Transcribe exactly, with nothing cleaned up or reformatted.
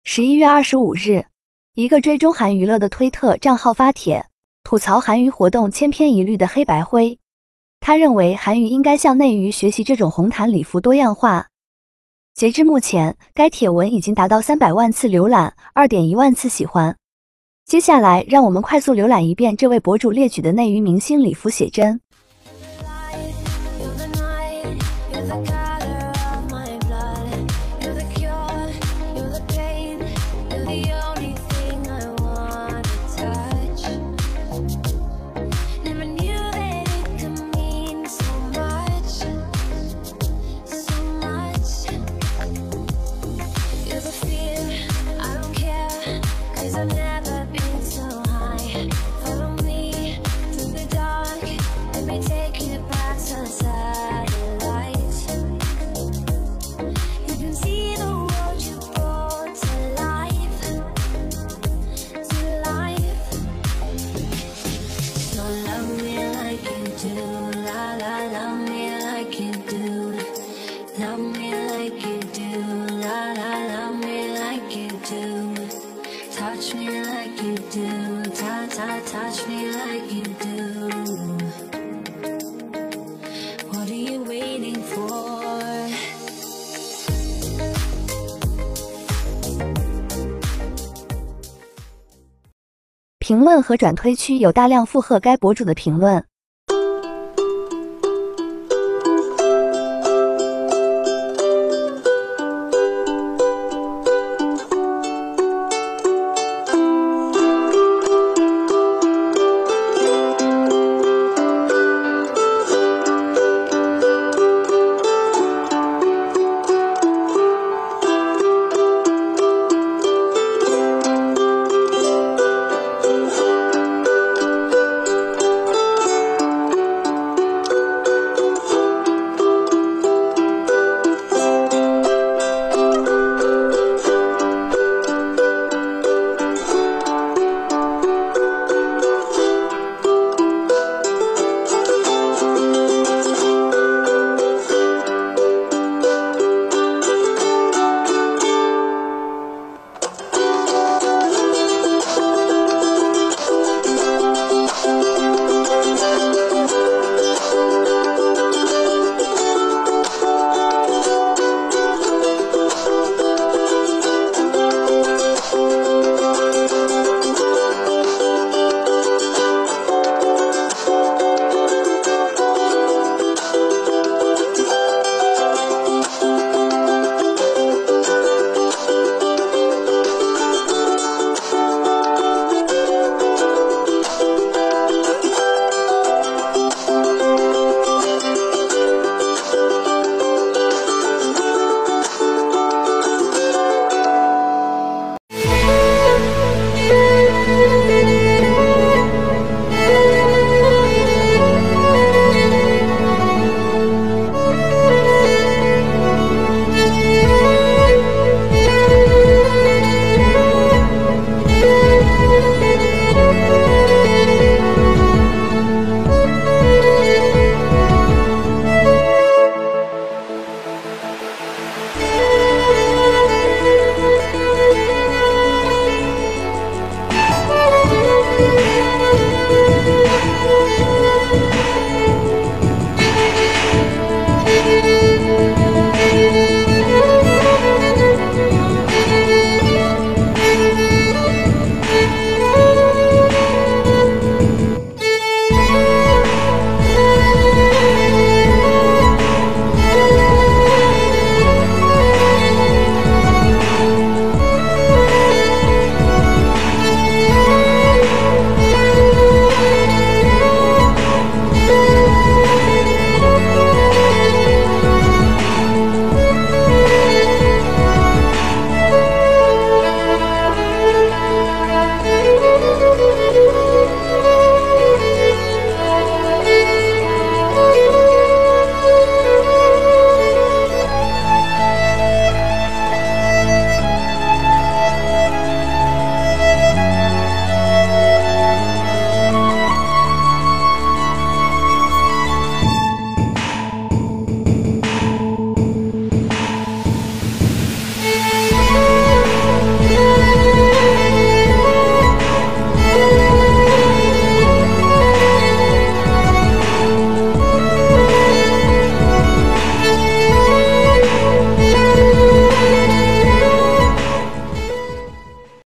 十一月二十五日，一个追踪韩娱乐的推特账号发帖，吐槽韩娱活动千篇一律的黑白灰。他认为韩娱应该向内娱学习这种红毯礼服多样化。截至目前，该帖文已经达到三百万次浏览， 二点一万次喜欢。接下来，让我们快速浏览一遍这位博主列举的内娱明星礼服写真。 Touch me like you do, touch, touch, touch me like you do. What are you waiting for? 评论和转推区有大量附和该博主的评论。